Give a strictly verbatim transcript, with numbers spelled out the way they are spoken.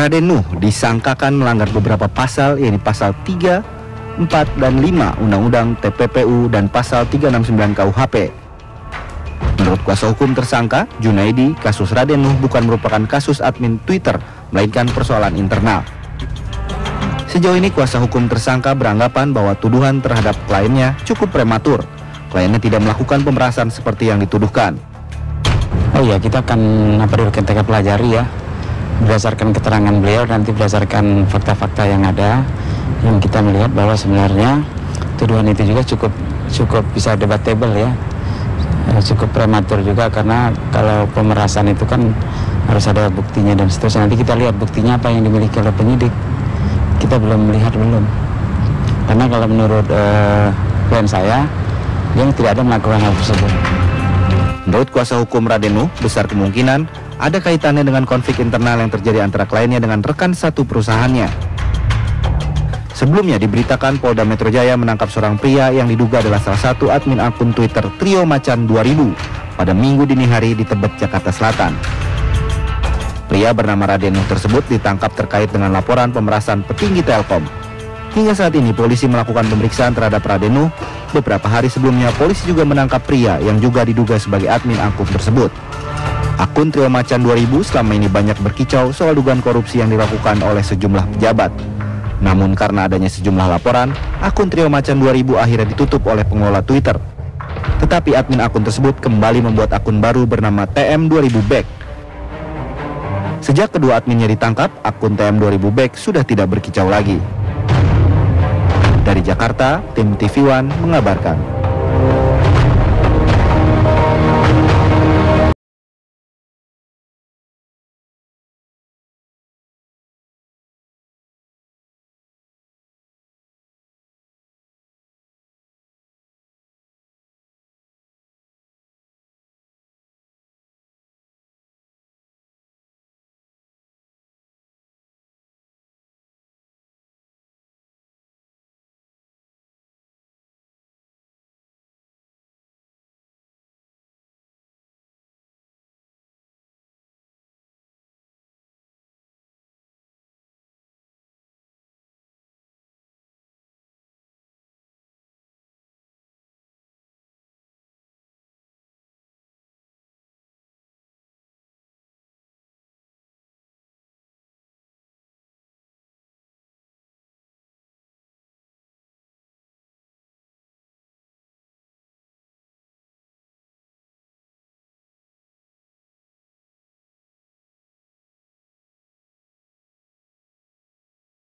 Raden Nuh disangkakan melanggar beberapa pasal, yaitu pasal tiga, empat, dan lima Undang-Undang T P P U dan pasal tiga enam sembilan K U H P. Menurut kuasa hukum tersangka, Junaidi, kasus Raden Nuh bukan merupakan kasus admin Twitter, melainkan persoalan internal. Sejauh ini kuasa hukum tersangka beranggapan bahwa tuduhan terhadap kliennya cukup prematur. Kliennya tidak melakukan pemerasan seperti yang dituduhkan. Oh iya, kita akan apa dulu kita pelajari ya, berdasarkan keterangan beliau, nanti berdasarkan fakta-fakta yang ada, yang kita melihat bahwa sebenarnya tuduhan itu juga cukup cukup bisa debatable ya, cukup prematur juga, karena kalau pemerasan itu kan harus ada buktinya dan seterusnya. Nanti kita lihat buktinya apa yang dimiliki oleh penyidik. Kita belum melihat belum, karena kalau menurut uh, klien saya, dia tidak ada melakukan hal tersebut. Menurut kuasa hukum Raden Nuh, besar kemungkinan ada kaitannya dengan konflik internal yang terjadi antara kliennya dengan rekan satu perusahaannya. Sebelumnya diberitakan Polda Metro Jaya menangkap seorang pria yang diduga adalah salah satu admin akun Twitter Trio Macan dua ribu pada Minggu dini hari di Tebet, Jakarta Selatan. Pria bernama Raden Nuh tersebut ditangkap terkait dengan laporan pemerasan petinggi Telkom. Hingga saat ini polisi melakukan pemeriksaan terhadap Raden Nuh. Beberapa hari sebelumnya polisi juga menangkap pria yang juga diduga sebagai admin akun tersebut. Akun Trio Macan dua ribu selama ini banyak berkicau soal dugaan korupsi yang dilakukan oleh sejumlah pejabat. Namun karena adanya sejumlah laporan, akun Trio Macan dua ribu akhirnya ditutup oleh pengelola Twitter. Tetapi admin akun tersebut kembali membuat akun baru bernama T M dua ribu Back. Sejak kedua adminnya ditangkap, akun T M dua ribu Back sudah tidak berkicau lagi. Dari Jakarta, tim T V One mengabarkan.